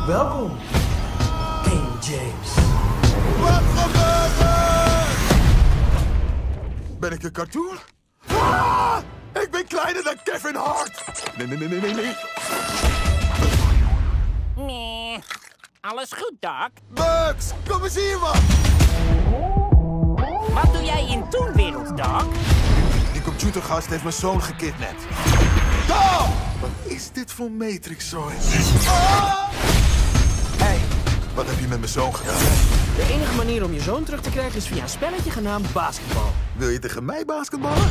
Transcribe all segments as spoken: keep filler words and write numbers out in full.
Welkom, King James. Wat gebeurt er? Ben ik een cartoon? Ah! Ik ben kleiner dan Kevin Hart. Nee, nee, nee, nee, nee, nee. Nee. Alles goed, Doc? Bugs, kom eens hier, man. Wat doe jij in Toonwereld, Doc? Die computergast heeft mijn zoon gekidnapt. Doc! Wat is dit voor Matrix-zooi? Ah! Hey, wat heb je met mijn zoon gedaan? De enige manier om je zoon terug te krijgen is via een spelletje genaamd basketbal. Wil je tegen mij basketballen?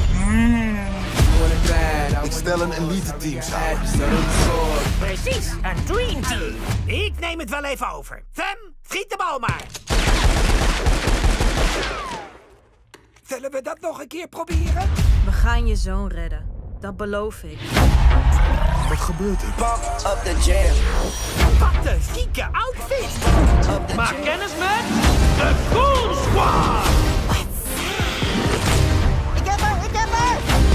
Ik stel een elite-team samen. Precies, een dream team. Ik neem het wel even over. Fem, schiet de bal maar. Zullen we dat nog een keer proberen? We gaan je zoon redden. Dat beloof ik. Wat gebeurt er? Pump up the jam. Wat een chique outfit. Maak kennis met de Toon Squad! Ik heb haar, ik heb haar!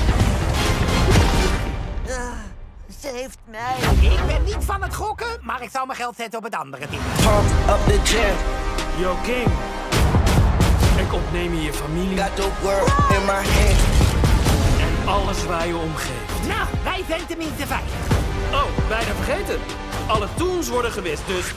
Uh, ze heeft mij. Ik ben niet van het gokken, maar ik zou mijn geld zetten op het andere team. Pump up the jam. Yo, King. Ik ontneem je je familie Got the world in my hand. en alles waar je om geeft. Nou, wij zijn tenminste veilig. Oh, bijna vergeten. Alle Toons worden gewist, dus...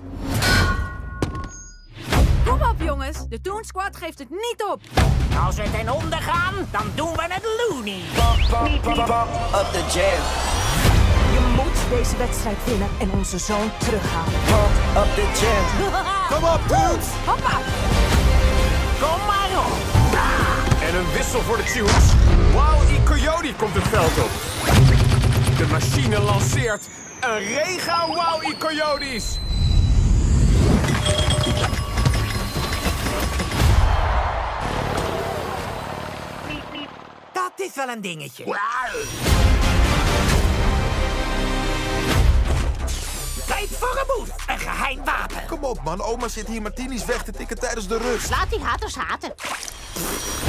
Kom op, jongens. De Toon Squad geeft het niet op. Als we ten onder gaan, dan doen we het loony. Pump, pump, pump, pump up the jam. Je moet deze wedstrijd winnen en onze zoon terughalen. Pump up the jam. Kom op, dudes! Hoppa. Kom maar op. En een wissel voor de Tunes. Wow, Coyote komt het veld op. De machine lanceert een rega Wow, Coyotes. Dat is wel een dingetje. Tijd voor een move. Een geheim wapen. Kom op, man. Oma zit hier martinis weg te tikken tijdens de rust. Laat die haters haten.